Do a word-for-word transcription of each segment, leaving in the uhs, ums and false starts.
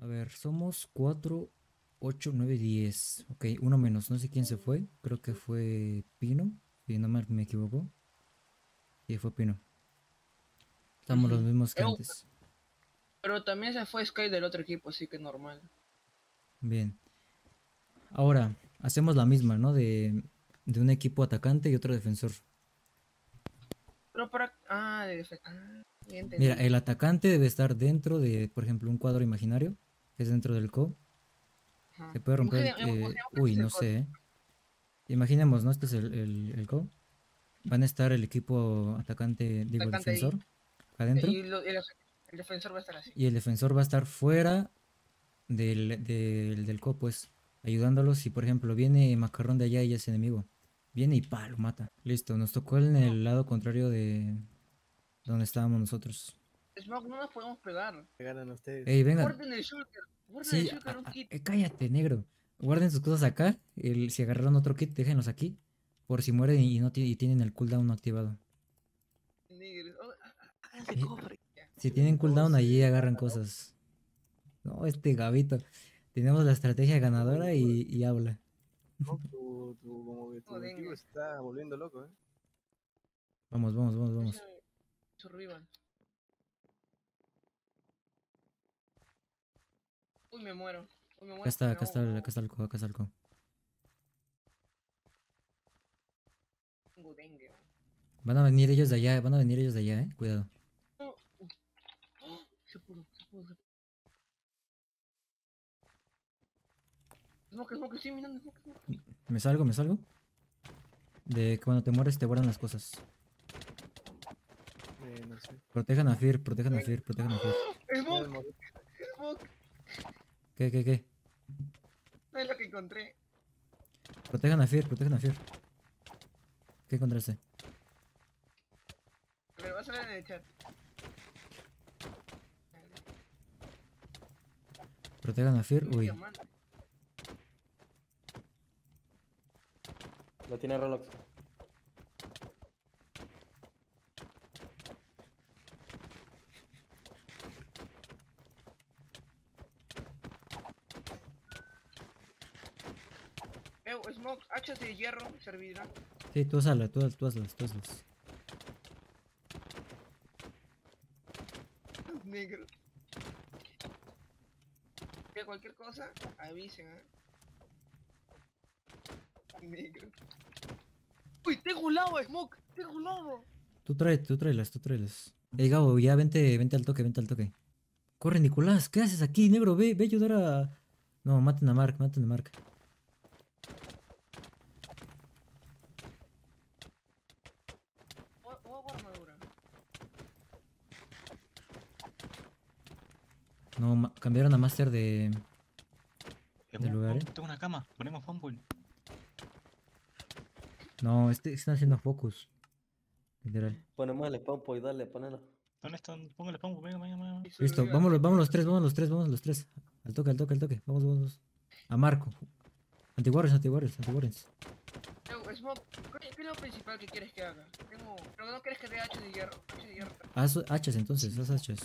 A ver, somos cuatro, ocho, nueve, diez. Ok, uno menos. No sé quién se fue. Creo que fue Pino. Si no me, me equivoco. Sí, fue Pino. Estamos los Ujú. mismos que Eh, antes. Pero también se fue Sky del otro equipo, así que normal. Bien. Ahora, hacemos la misma, ¿no? De, de un equipo atacante y otro defensor. Pero para... Ah, de defe- Ah, ya Mira, entendí. el atacante debe estar dentro de, por ejemplo, un cuadro imaginario, que es dentro del co. Ajá. Se puede romper el... Imagina- eh, Imaginemos que este uy, es el no coach. sé, ¿eh? Imaginemos, ¿no? Este es el, el, el co. Van a estar el equipo atacante, digo, Atacante ahí. defensor, adentro. Y lo- el, el defensor va a estar así. Y el defensor va a estar fuera del, del, del co, pues, ayudándolos. Si, por ejemplo, viene Macarrón de allá y es enemigo, viene y pa, lo mata. Listo, nos tocó en No, el lado contrario de donde estábamos nosotros. Smoke, no nos podemos pegar. Que ganan ustedes. Ey, vengan. Guarden el shulker. Guarden el Sí, shulker a- un a- kit. eh, cállate, negro. Guarden sus cosas acá. El, si agarraron otro kit, déjenlos aquí. Por si mueren y, no ti- y tienen el cooldown no activado. Niggas. Oh, há- há- háganse Eh, cofre. Ya. si Tienen tienen cooldown, doce, allí agarran mano. cosas. No, este Gabito. Tenemos la estrategia ganadora Uh, y, y habla. no, tu, tu, como que No, tu equipo dengue. se está volviendo loco, ¿eh? Vamos, vamos, vamos, Ese vamos. su rival. Uy, me muero. Uy, me Acá muero está, porque me acá está, ahogo, me el- acá ahogo. está el co, acá está el co. Tengo dengue. Van a venir ellos de allá, van a venir ellos de allá, eh. Cuidado. No. Uy. ¡Oh! Se pudo, se pudo, se pudo. Smoke, smoke, estoy mirando, smoke, smoke. ¿Me salgo, me salgo? De que cuando te mueres te guardan las cosas. Eh, no sé. Protejan a Fir, protejan a Fir, protejan a Fir. Ya me Smoke, morí. smoke. ¿Qué, qué, qué? No es lo que encontré. Protejan a Fir, protejan a Fir. ¿Qué encontraste? A ver, vas a ver en el chat. Protejan a Fir, Un uy. diamante. Lo tiene Roblox. Eh, smoke, hachas de hierro servirán. Sí, tú hazlas, tú, haz- tú hazlas, tú hazlas. Negro. Que cualquier cosa, avisen, ¿eh? Negro. Uy, tengo lava, smoke. Tengo lava. Tú trae, tú tráelas, tú tráelas. Ey, Gabo, ya vente, vente al toque, vente al toque. Corre, Nicolás, ¿qué haces aquí, negro? Ve, ve a ayudar a... No, maten a Mark, maten a Mark. O, o hago armadura. No, ma- cambiaron a Master de, de Tengo, lugar, ¿eh? tengo una cama, ponemos fumble. No, este están haciendo focus. Literal. Ponemos el spawn point, dale, ponelo. ¿Dónde están? Pongo el spawn, venga, venga, venga. Y Listo, sobrevivan. vámonos, vámonos los tres, vámonos los tres, vámonos los tres. Al toque, al toque, al toque. Vamos, vamos, vamos. A Marco. Anti-Warriors, anti-Warriors, anti-Warriors. Eh, smoke, ¿qué, ¿qué es lo principal que quieres que haga? Tengo... Pero no quieres que dé hachas de hierro. Hachas de hierro. Haz hachas entonces, haz hachas.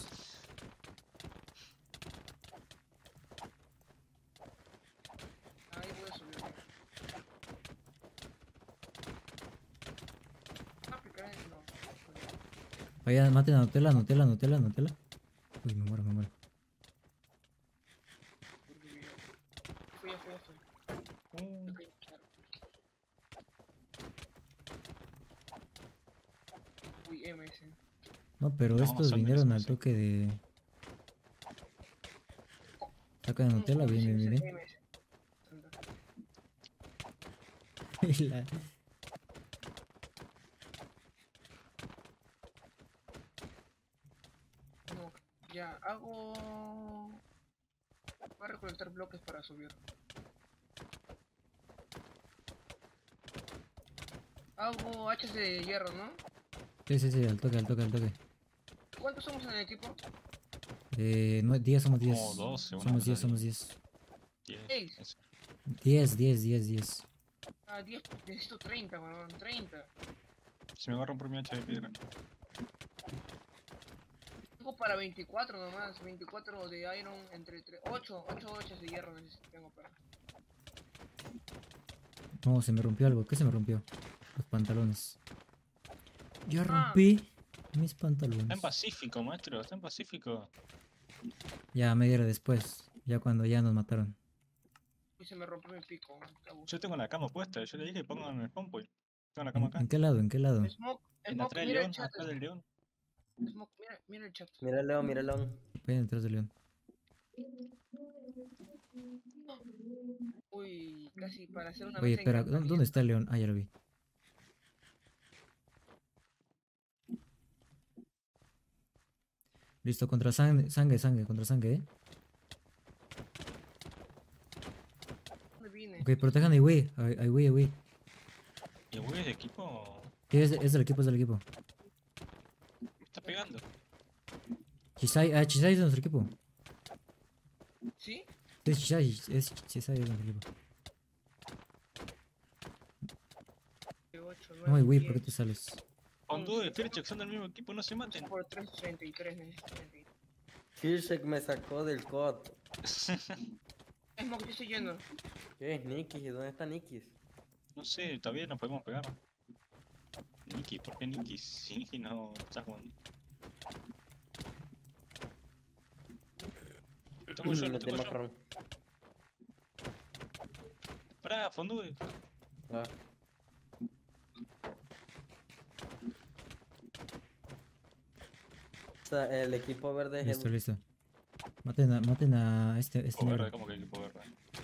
Ahí voy a subir. Ah, picar en... No. Vaya, maten a Nutella, Nutella, Nutella, Nutella. Uy, me muero, me muero. Fui, fui, fui. Uh, Ok, claro. Uy, M S. No, pero No, estos son vinieron menos, al sí. toque de... Saca de Nutella, bien, bien, bien, bien. M S. Y la- No, ya, hago... Voy a recolectar bloques para subir. Hago hachas de hierro, ¿no? Sí, sí, sí, al toque, al toque, al toque. ¿Cuántos somos en el equipo? Eh, no, diez, somos diez. Como doce, una Somos cosa diez, así. somos diez. diez, Seis. eso. diez, diez, diez, diez. Ah, diez, necesito treinta, weón, treinta. Si me agarran por mi hacha de piedra. Tengo para veinticuatro nomás, veinticuatro de iron entre ocho, ocho hochas de hierro necesito, tengo para. No, se me rompió algo. ¿Qué se me rompió? Los pantalones. Ya Ah. rompí mis Está en pantalones. Pacífico, maestro, está en Pacífico. Ya, media hora después. Ya cuando ya nos mataron. Y se me rompió mi pico. Cabo. Yo tengo la cama puesta, yo le dije que pongan el spawn point. Tengo la cama ¿En, acá. en qué lado? ¿En qué lado? Smoke, En Smoke, atrás del mira el león, chat. atrás del león. Smoke, mira, mira el chat. Mira el león, mira el león. Voy detrás del león. Uy, casi para hacer una Oye, mesa espera, ¿dó- ¿dónde encantamiento. está el león? Ah, ya lo vi. Listo, contra sangre, sangre, sangre, contra sangre, ¿eh? ¿Dónde vine? Ok, protejan a Iwi, a a Iwi, a Iwi. ¿Y el güey de equipo Sí, es, es del equipo, es del equipo. me está pegando? Chisai, ah, Chisai es de nuestro equipo. ¿Sí? Es Chisai, es Chisai es de nuestro equipo. ocho, No, nueve, Iwi, ¿por qué diez. te sales? Hondu y Firchek son del mismo equipo, no se maten. Por tres, treinta y tres, necesito treinta y tres. Hirschek me sacó del C O D. Smoke, yo estoy yendo. ¿Qué es Nikis? ¿Dónde está Nikis? No sé, todavía no podemos pegar. Nikki, ¿por qué Nikki? Si Nikki no está jugando. Tengo yo, No tengo tiene yo. macarrón. Pará, Fondu. Ah. O sea, el equipo verde es Listo, el... listo. Maten a, maten a este, este Equipo negro. verde, como que equipo verde.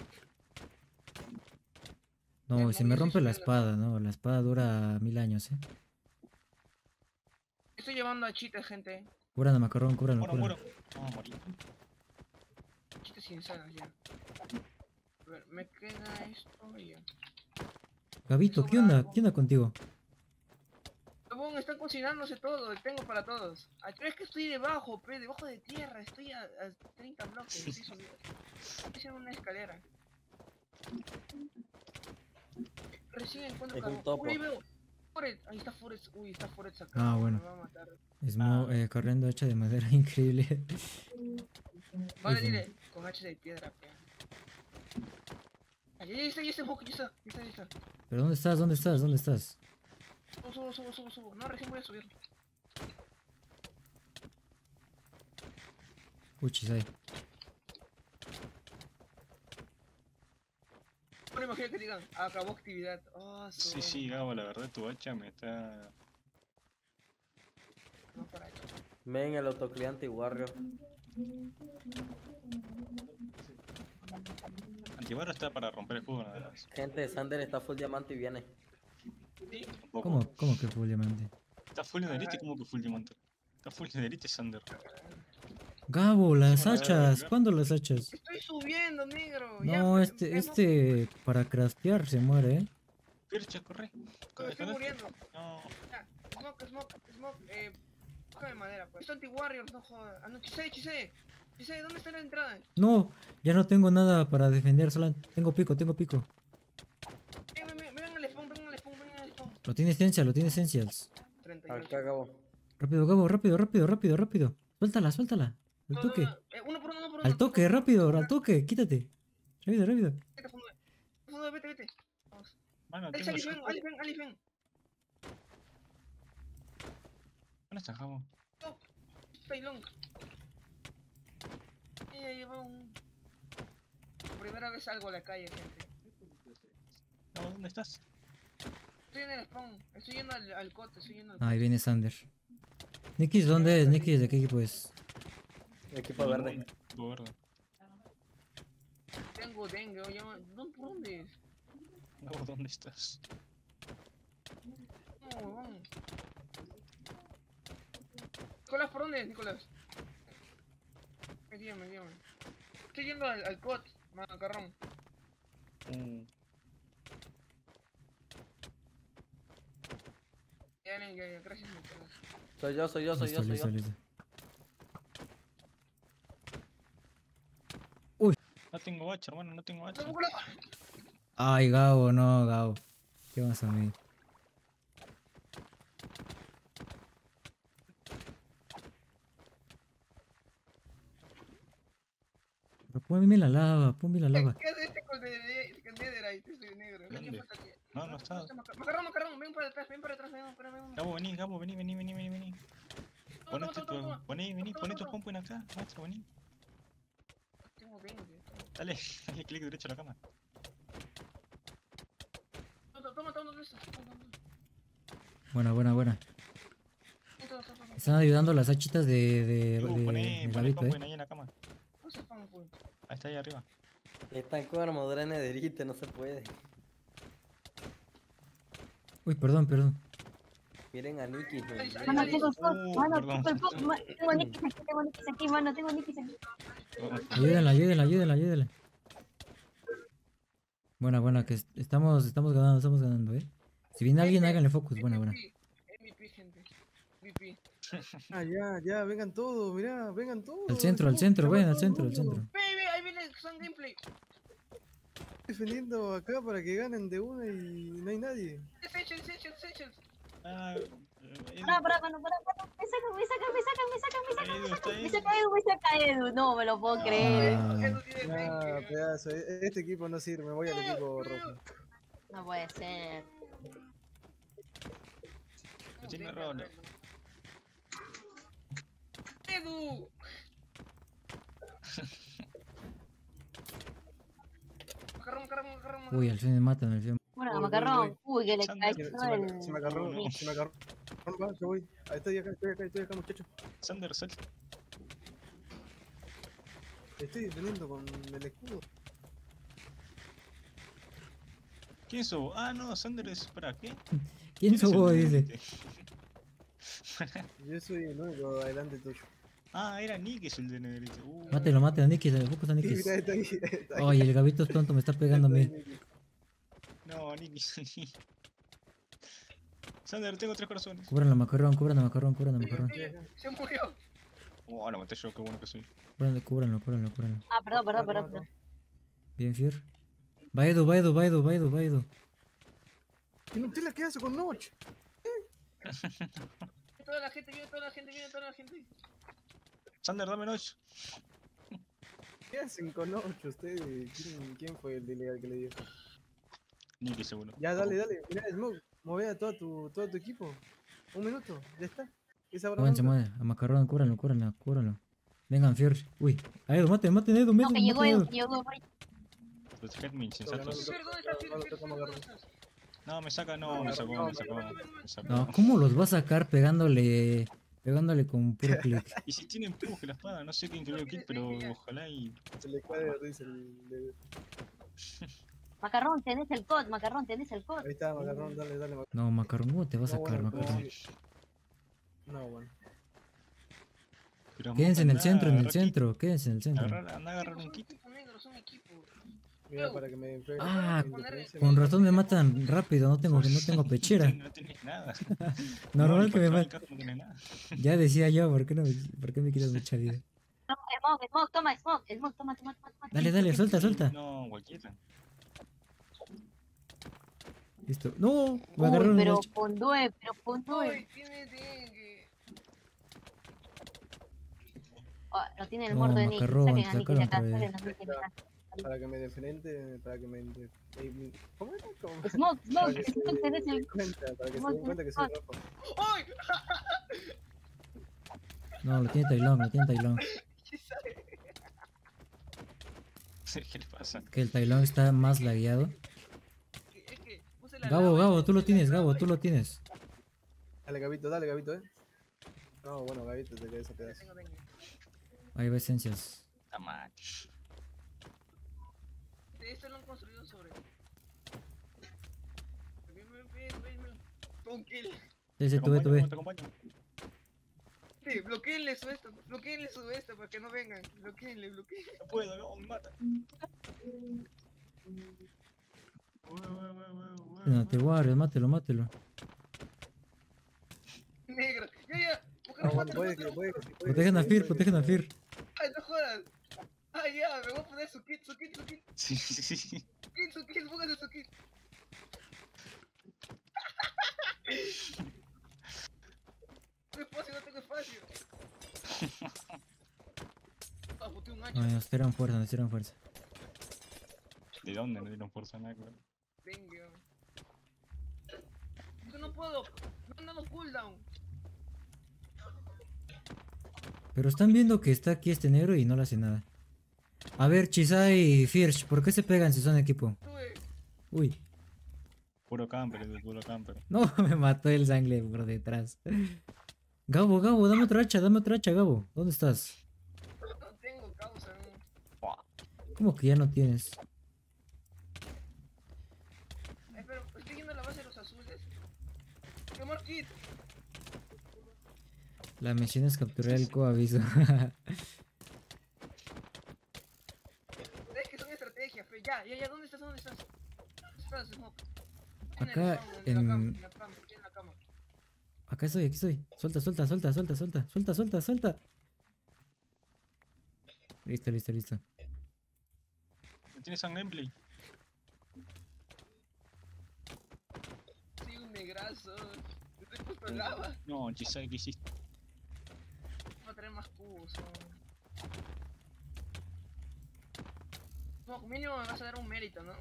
No, Eh, si me moví rompe la subiendo. espada, no, la espada dura mil años, eh. Estoy llevando a Chita, gente. Cúbrame, macarrón, cúbrame, Muero, cúbrame. muero. No, morí. Chitas insanas ya. A ver, me queda esto y ya. Gabito, ¿qué onda? ¿Qué onda contigo? Huevón, están cocinándose todo, tengo para todos. Ah, ¿crees que estoy debajo, pe? Debajo de tierra, estoy a, a treinta bloques, estoy subiendo. Estoy haciendo una escalera. Recién encuentro Es un carbón. topo. Uy, veo. Forest, ahí está Forest, uy, está Forest acá. Ah, bueno. Me va a matar. Smo, eh, corriendo hecha de madera, increíble. Vale, Uy, dile, con H de piedra, pe. Ahí ahí está, ahí está, Hawk, ahí está, ahí está, ahí está. ¿Pero dónde estás? ¿Dónde estás? ¿Dónde estás? Subo, subo, subo, subo, subo. No, recién voy a subir. Uy, Chisai. Bueno, imagino que digan, acabó actividad. Oh, Sí, sí, Gabo, la verdad tu hacha me está... No, para esto. Ven el autocliante y Warrior. Antibarro está para romper el juego, nada más. Gente, Sander está full diamante y viene. ¿Sí? Un poco. ¿Cómo, cómo que full diamante? Está full de elite, ¿cómo que full diamante? Está full de elite, Sander. Gabo, las Bueno, hachas. ya. ¿Cuándo las hachas? Estoy subiendo, negro. ya, No, pues, este, hemos- este, para craftear se muere, ¿eh? Firchek, corre. Estoy Déjalo. muriendo. No, Ya, smoke, smoke, smoke, eh, bájame madera, pues. Esto anti-warriors, no jodas. Ah, no, Chisei, Chisei. Chisei, ¿dónde está la entrada? No, ya no tengo nada para defender, solo tengo pico, tengo pico. Ven, ven, ven, vengan al spawn, vengan al spawn, vengan al spawn. Lo tiene esencia, lo tiene esencias. treinta y ocho. Acá acabó. Rápido, Gabo, rápido, rápido, rápido, rápido. Suéltala, suéltala. Al No, no, toque. no, eh, uno por uno, uno por uno. Al toque, por uno, rápido, por uno. al toque, quítate. Rápido, rápido. Vete, fondo, fondo, vete, vete. Vamos. mano, Alex, tengo Alice, ven, shotgun. Alice, ven, Alice, ven. ¿Dónde está Gabo? No, stay long. Ella lleva un... Primera vez salgo a la calle, gente. No, ¿dónde estás? Estoy en el spawn, estoy yendo al, al cote, estoy yendo al Ahí cote. viene Sander. Nikis, ¿dónde es? Nikis, ¿de qué equipo es? Equipo verde. Equipo verde. Tengo dengue, oye, ¿dónde, ¿por dónde es? Gabo, ¿dónde estás? No, huevón. Nicolás, ¿por dónde es, Nicolás? Guíame, guíame. Estoy yendo al, al cot, macarrón. Mm, Ya, ya, ya, gracias, Nicolás. Soy yo, soy yo, soy Listo, yo, soy listo, yo. listo. no tengo hacha, hermano, no tengo hacha. ¡No, Nicolás! Ay, Gabo, no, Gabo. ¿Qué vas a medir? Ponme en la lava, ponme en la lava. ¿Qué hace este con el con Netherite, este negro? Ven, ¿Dónde? ¿qué pasa aquí? No, no está. está Maca- Macarrón, macarrón, ven para atrás, ven para atrás, ven para ven. Gabo, vení, Gabo, vení, vení, vení, vení, vení. Toma, Ponete toma, toma, tu, toma. poné, vení, Toma, poné toma, tu toma. compu acá, maestro, vení. Tengo veinte. Dale, dale clic derecho a la cama. Toma, toma, toma, toma, esto. Toma, toma, Buena, buena, buena. toma, toma, toma. Están ayudando las hachitas de, de, Tú, de, poné, de poné Gabito, compu eh. ahí en la cama. No se spam, pues. Ahí está, ahí arriba. Están con armadura de nederite, no se puede. Uy, perdón, perdón. Miren a Nikki. Ay, ay, Mano, ay, tengo el pod, Uh, mano, perdón. tengo el pod, ma- tengo Nikis aquí, tengo Nikis aquí, mano, tengo Nikis aquí. Ayúdenla, ayúdenla, ayúdenla, ayúdenla. Buena, buena, que est- estamos, estamos ganando, estamos ganando, eh. Si viene alguien, háganle focus. Buena, buena. M V P, gente. M V P. Ah, ya, ya, vengan todos, mirá, vengan todos. Al centro, al estamos centro, vayan al matando centro, al uno. centro. Ve, ve, ahí viene el Sun Gameplay. Defendiendo acá para que ganen de una y no hay nadie. Seychelles, Seychelles, Seychelles. Ah, eh, Pará, pará, mano, pará, pará, me saca, me saca, me saca, me saca, me saca, Edu, me está saca, me Edu. saca Edu, me saca Edu, no me lo puedo creer. Ah, Edu tiene Ah, veinte. pedazo, e- este equipo no sirve, me voy al equipo rojo. No puede ser. no tiene rol. Edu. Macarrón, macarrón, macarrón, macarrón. uy, al fin me matan, al fin. Bueno, Voy, voy, macarrón, uy, que le Sander, Si, cayó si me, el... si me agarró, No, no. si me agarró, va, yo voy. Ahí estoy acá, estoy acá, estoy acá, muchachos. Sander, sal. Estoy defendiendo con el escudo. ¿Quién sos? Ah, no, Sander es. ¿Para qué? ¿Quién es el subo? Dice. Negrite? Yo soy el único adelante tuyo. Ah, era Nick es el de Negrite. Uh, Mátelo, mátelo, Nikis, el focus a Sí, Nikis. mira, está ahí, está ahí. Oye, el Gabito es tonto, me está pegando a mí. no, Nick. Sander, tengo tres corazones. Cúbranlo, macarrón, cúbranlo, macarrón, cúbranlo, macarrón. Se murió. Oh, lo maté yo, qué bueno que soy. Cúbranlo, cúbranlo, cúbranlo, cúbranlo. Ah, perdón, perdón, perdón, perdón. Bien, Fier. Va Edu, va Edu, va Edu, va Edu, va Edu. ¿Y Nutella qué hace con Notch? Toda la gente, viene toda la gente, viene toda la gente. Sander, dame noche. ¿Qué hacen con Notch ustedes? ¿Quién, quién fue el ilegal que le dio? Nick seguro. Ya, dale, dale. Mira, Smoke, mueve a todo tu, todo tu equipo. Un minuto, ya está. Esa hora Muévanse, nunca. muévanse. A macarrón, cúbranlo, cúbranlo, cúbranlo. Vengan, Fier. Uy, a Edu, maten, maten a Edu, No, maten, que llegó maten a Edu, Edu. que llegó Edu. Los Headmin Toca, sensatos. Fer, ¿dónde está Fer? No lo Fer, tocamos, Fer, agarró. ¿dónde estás? No, me saca, no, No, me no, sacó, no, me sacó, no, me sacó. No, ¿cómo los va a sacar pegándole, pegándole con puro clic? Y si tiene empuje la espada, no sé quién creó el kill, pero ojalá y. Se le cae de risa el dedo. Macarrón, tenés el code, macarrón, tenés el code. Ahí está, Macarrón, dale, dale. Macarrón. No, macarrón, ¿cómo te va a No, sacar, bueno, macarrón? sí. No, bueno. Pero Quédense en el anda, centro, en el agarra kit. centro, quédense en el centro. Agarra- Anda a agarrar Son un kit. equipo negro, son equipo. Mira, para que me enfrente. Ah, en defensa, Con me- razón me matan rápido, no tengo, no tengo pechera. No tienes nada. Normal No, que me el maten. caso no tienes nada. Ya decía yo, ¿por qué, no me, ¿por qué me quitas mucha vida? No, Smoke, Smoke, toma, Smoke, Smoke, toma, toma, toma, toma. Dale, dale, suelta, suelta. No, cualquiera. Listo. No, me Uy, agarraron. pero Nacho. pondue, pero pondue. Uy, tiene dengue. Oh, lo tiene el No, mordo de Nick. macarrón, Saquen a Nick de sacaron acá, otra saquen vez. a Nick de acá. Para que me defrente, para que me... inde- eh, ¿Cómo era? ¿Cómo? Smoke, Para Smoke, que se Smoke, tenés den el... cuenta, para que se Smoke, den cuenta que soy rojo. ¡Ay! No, lo tiene Tailón, lo tiene Tailón. ¿Qué sabe? ¿Qué le pasa? Que el Tailón está más lagueado. Es que puse la Gabo, lava y Gabo, le tú lo puse la tienes, lava Gabo, y- tú lo tienes. Dale, Gabito, dale, Gabito, eh. No, bueno, Gabito, te quedas a pedazo. Tengo dengue. Ahí va esencias. Está mal. Esto lo han construido sobre. Ven, ven, ven, ven, ven. Con kill. Sí, sí, Te tú ve, tú acompaño, ve. te acompaño. Sí, bloqueenle su esto, bloqueenle su esto para que no vengan. Bloqueenle, bloqueenle. No puedo, no, me mata. Ué, ué, ué, ué, ué, No te guardes, mátelo, mátelo. Negro. Ya, ya. Mujer, No, bueno, mátalo, puede que, mátalo. puede que sí, puede que Protegen a sí, Fir, puede que protegen a sí. Fir. Ay, no jodas. Ay, ya, me voy a poner su kit, su kit, su kit, Sí, sí, sí, sí. su kit, su kit, póngase su kit. No tengo espacio, no tengo espacio. Ah, puta boté un hacha. No, nos tiran fuerza, nos tiran fuerza. ¿De dónde no dieron fuerza nada, claro? Venga. Yo no puedo. Me han dado cooldown. Pero están viendo que está aquí este negro y no le hace nada. A ver, Chisai y Firsch, ¿por qué se pegan si son equipo? Tuve. Uy, Puro camper, es de puro camper. no, me mató el sangre por detrás. Gabo, Gabo, dame otra hacha, dame otra hacha, Gabo. ¿Dónde estás? No tengo causa. ¿No? ¿Cómo que ya no tienes? Eh, pero estoy yendo a la base de los azules. Quemar kit. La misión es capturar el coaviso. Es que son estrategias, fe. Ya, ya, ya. ¿Dónde estás? ¿Dónde estás? ¿Dónde estás, Smoke? Acá En el spawn, en la cama, en- en la cama, aquí en la cama. Acá estoy, aquí estoy. Suelta, suelta, suelta, suelta, suelta, suelta, suelta, suelta. Listo, listo, listo. ¿No tienes un gameplay? Sí, un negrazo. Te estoy puesto lava. No, Chisai, ¿qué hiciste? Voy a traer más cubos. No, no mínimo me vas a dar un mérito, ¿no?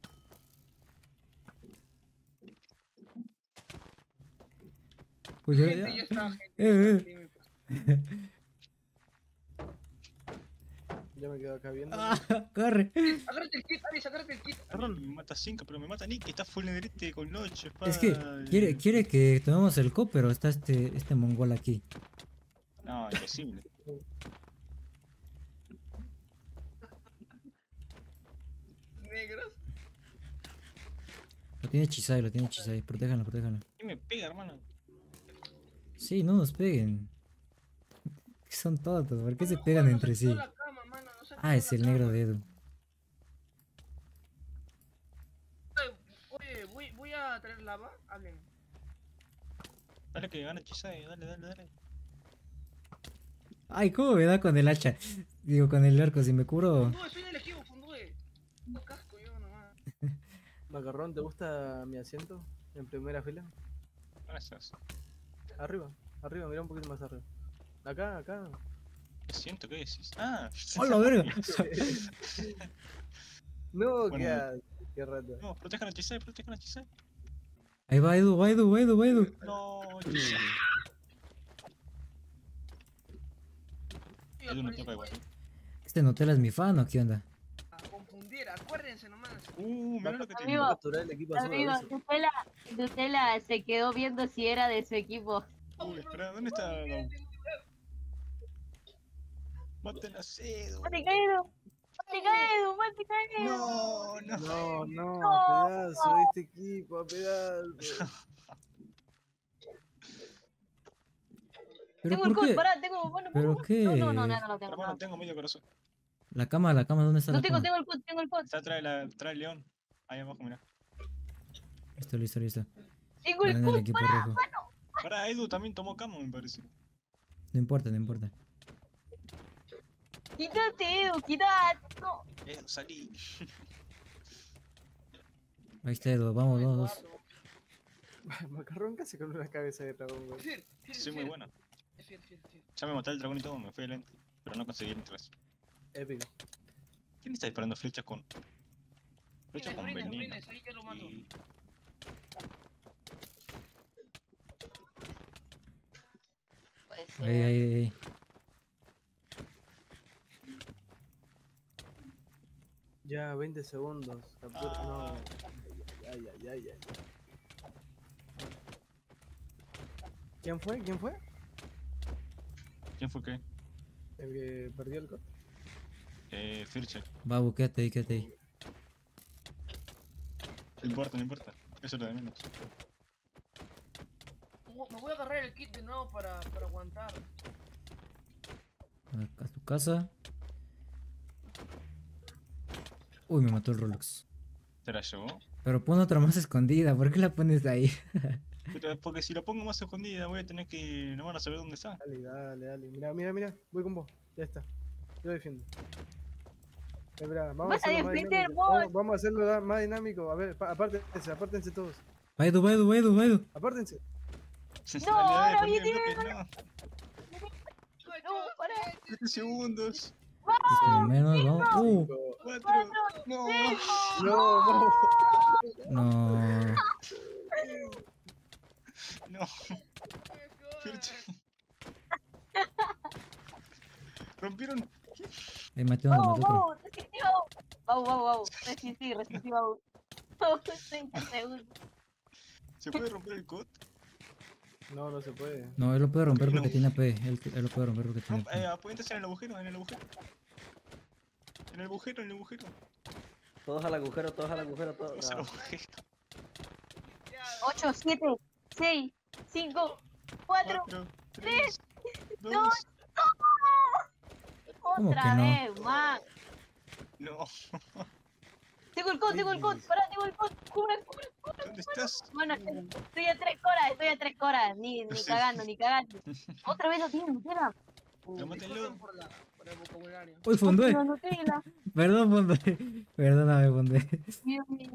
Uy, ya, Gente, ya. ya está, gente. Eh, ya eh. está, sí, Ya me quedo acá viendo. Ah, corre. Agárrate el kit, Aris, agárrate el kit. A mí me mata cinco, pero me mata Nick, que está full nederite con ocho Es que quiere, quiere que tomemos el co, pero está este, este mongol aquí. No, imposible. Negros. Lo tiene Chisai, lo tiene Chisai. Protéjanlo, protéjanlo. ¿Quién me pega, hermano? Sí, no nos peguen. Son tontos, ¿por qué se No, pegan nos entre activó sí? la cama, mano, nos activó Ah, es la el negro cama. de Edu. Oye, voy, voy a traer lava, hablen. Dale que gana Chisai, dale, dale, dale. Ay, ¿cómo me da con el hacha? Digo, con el arco, si me curo. Fundue, soy del equipo, Fundue. No casco yo nomás. Macarrón, ¿te gusta mi asiento? En primera fila. Gracias. Arriba, arriba, mira un poquito más arriba. Acá, acá. ¿Qué siento? ¿Qué decís? Ah, ¡Hola, verga! No, Bueno, qué, as- qué rato. no, protejan a Chisai, protejan a Chisai. Ahí va Edu, va Edu, va Edu, va Edu. No, Chisai. Tío, Edu no pero toca si igual. voy ¿Este Nutella es mi fan o qué onda? a confundir, acuérdense nomás. Uh, mira lo que tiene. Amigo, Capturar el equipo azul. amigo, aviso. Nutella, Nutella se quedó viendo si era de su equipo. Uy, espera, ¿dónde está? No. Maten a Cedo. ¡Mate caído! ¡Mate caído! ¡Mate caído! No, no. No, no, a pedazo de este equipo, a pedazo. ¿Pero Tengo el por cut, qué? pará, tengo. Bueno, ¿Pero bueno, qué? No, no, no, nada, no tengo. Hermano, No, tengo medio corazón. La cama, la cama, ¿dónde está no la tengo, cama? tengo el cut, tengo el cut. Está trae la trae el león. Ahí abajo, mira. Listo, listo, listo. Tengo el Ganan el cut, equipo pará. rojo. Para Edu también tomó camo, me parece. No importa, no importa. Quítate, Edu, quítate. No. Edu, salí. Ahí está Edu, vamos, dos, dos. Macarrón casi con una cabeza de dragón, güey. Fiel, fiel, Soy muy fiel. buena. Fiel, fiel, fiel. Ya me maté el dragón y todo, me fui lento. Pero no conseguí entrar. Épico. ¿Quién está disparando flechas con. Flechas Brines, con brines, veneno? brines, ahí ya lo mato. Y- Puede Ahí, ser. ahí, ahí. Ya, veinte segundos. Captura. Ah. No. Ay, ay, ay, ay. ¿Quién fue? ¿Quién fue? ¿Quién fue qué? El que perdió el cot. Eh, Fircher. Babu, quédate ahí, quédate ahí. No importa, no importa. Eso es lo de menos. Me voy a agarrar el kit de nuevo para, para aguantar. A, a tu casa. Uy, me mató el Rolex. ¿Te la llevó? Pero pon otra más escondida, ¿por qué la pones ahí? Pero porque si la pongo más escondida voy a tener que. No van a saber dónde está. Dale, dale, dale. Mira, mira, mira. Voy con vos. Ya está. Yo defiendo. Espera, vamos a Vas a hacerlo más defender dinámico. vos. Vamos, vamos a hacerlo da- más dinámico. A ver, pa- apártense, apártense todos. Va Edu, va Edu, va Edu, va Edu. Apártense. No, ahora ponme viene- el bloque, no. No, pará. siete segundos. Y con menos, vamos. ¡Uh! Cuatro. No. No, no. No. No. Firche. Rompieron. Eh, maté uno, Vamos, maté otro. vamos, resistivo. Vamos, vamos, vamos. Resistí, resistí, vamos. Vamos, treinta segundos. ¿Se puede romper el code? No, no se puede. No, él lo puede romper ¿Por qué porque no? tiene A P. Él, él lo puede romper porque tiene Romp- eh, A P. apóyense en el agujero, en el agujero. En el agujero, en el agujero. Todos al agujero, todos al agujero, todos. Todos al Ah, agujero. ocho, siete, seis, cinco, cuatro. Cuatro, tres, dos. dos. ¿Cómo Otra que no? vez, man. No. Tengo el code, tengo el code. Pará, tengo el code. Cubre, cubre, cubre. ¿Dónde estás? Bueno, estoy a tres horas, estoy a tres horas. Ni, ni Sí. cagando, ni cagando. Otra vez lo tienen, Nutella. Tómatelo. Disculpen por, la, por el vocabulario. ¡Uy, Fondé! No, Nutella. Perdón, Fondé. Perdóname, Fondé. Dios mío.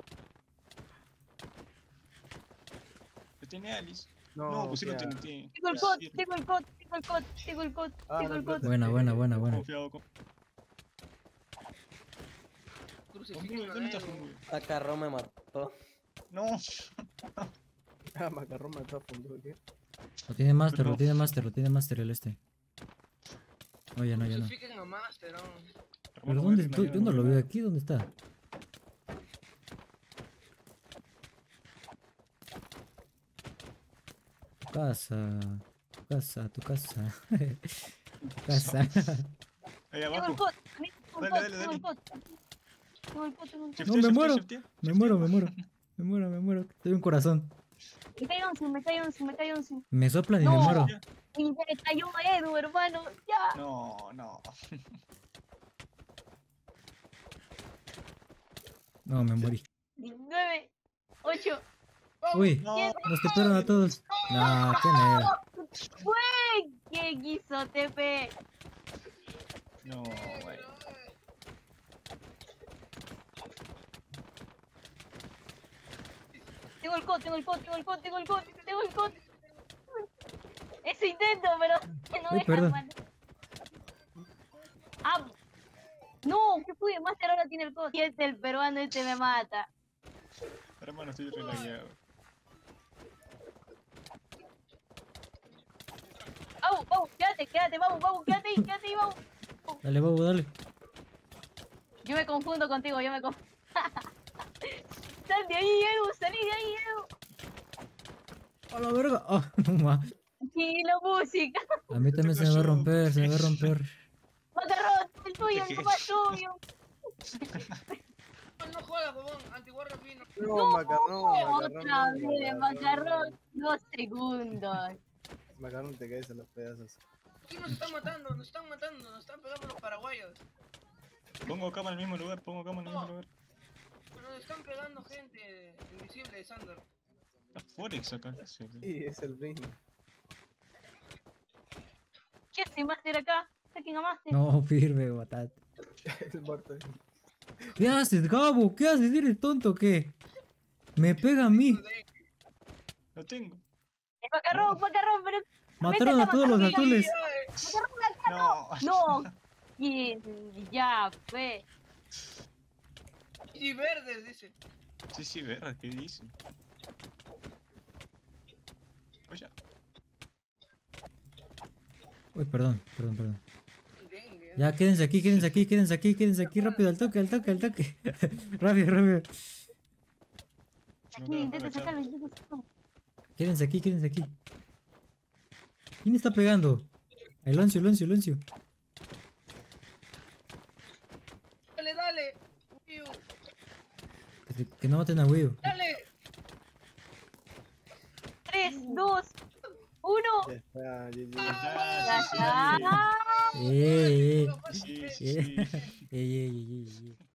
Lo tiene Alice. No, No, pusieron queda. T N T. Tengo el code, tengo el code, tengo el code, tengo el code, Ah, tengo el no, code. Buena, buena, buena, buena. Confiado con. Crucifijo ¿Dónde está Ego. Fungo? acá Ron me mató. No. Ah, macarrón mató a Fundu, ¿qué? Lo tiene Master, Pero- lo tiene Master, lo tiene Master el este. No, ya no, ya no. Crucifiquen a Master, ¿no? ¿Pero dónde estoy? Yo no lo veo aquí, ¿dónde está? Casa, tu casa, tu casa. Casa. Ahí Tengo abajo. el code, tengo el Dale, code, dale, tengo el dale. code. Tengo el code, tengo el code. No, me muero. shiftea. Me muero, me muero. Me muero, me muero. Tengo un corazón. Me cae once, me cae once, me cae once. Me soplan y me No. muero. Y me cayó Edu, hermano. Ya. No, no. No, me morí. nueve, ocho. Uy, No. nos tepearon a todos. No, ¿quién era? ¡Güey! ¿Qué quiso, T P? No, güey. Tengo el code, tengo el code, tengo el code, tengo el code, tengo el code. Eso intento, pero que no Uy, deja, perdón. hermano. Ah, no, ¿qué fue? Master ahora tiene el code. Y este, el peruano, este me mata. Hermano, estoy relagueado. Vamos, vamos, quédate, quédate, vamos, vamos, quédate ahí, quédate ahí, vamos. Dale, Bobo, dale. Yo me confundo contigo, yo me confundo. Sal de ahí, Edu, salí de ahí, Edu. A la verga. Ah, no más. Y la música. A mí también se me va a romper, se me va a romper. Macarrón, el tuyo, ¿Qué? el más tuyo. No, no jodas, huevón. Antiguarra vino. No, macarrón, macarrón. Otra vez, macarrón. Dos segundos. Macarrón, te caes en los pedazos. Aquí nos están matando, nos están matando, nos están pegando los paraguayos. Pongo cama en el mismo lugar, pongo cama en el mismo lugar. Nos están pegando gente invisible, Sander. Está Forex acá. ¿Qué hace? Sí, es el mismo. ¿Qué hace Master acá? Saquen a Master. No, firme, batata. El muerto. ¿Qué haces, Gabo? ¿Qué haces? ¿Eres tonto o qué? Me pega a mí. Lo tengo. Es macarrón, macarrón, pero. Mataron a todos los azules. No. No. Y ya, fue. Y verdes, dice. Sí, sí, verga, ¿qué dice? Oye, Uy, perdón, perdón, perdón. Dengue. Ya, quédense aquí, quédense aquí, quédense aquí, quédense aquí, rápido, al toque, al toque, al toque. Rápido, rápido. no Aquí, te vas a intenta agachar. sacarlo, intenta sacarlo. Quédense aquí, quédense aquí. ¿Quién está pegando? El Loncio, el Loncio, el Loncio. Dale, dale. Uy, Que, se- que no maten a Wio. dale. tres, dos, uno. Ya está, G G. Ya Ah, sí, está. Eh, eh, sí, sí, eh. sí. Eh, eh, eh, eh, eh.